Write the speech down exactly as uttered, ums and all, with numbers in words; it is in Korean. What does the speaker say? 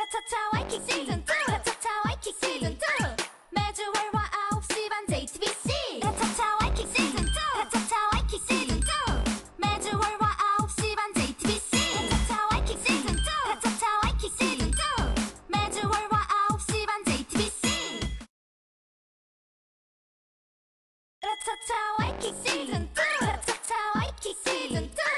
차차차 와이킥 시즌 투 차차차 와이킥 시즌 투 매주 월화 아홉 시 반 제이티비씨 차차차 와이킥 시즌 투 차차차 와이킥 시즌 투 매주 월화 아홉 시 반 제이티비씨 차차차 와이킥 시즌 투 차차차 와이킥 시즌 투 매주 월화 아홉 시 반 제이티비씨 차차차 와이킥 시즌 투 차차차 와이킥 시즌 투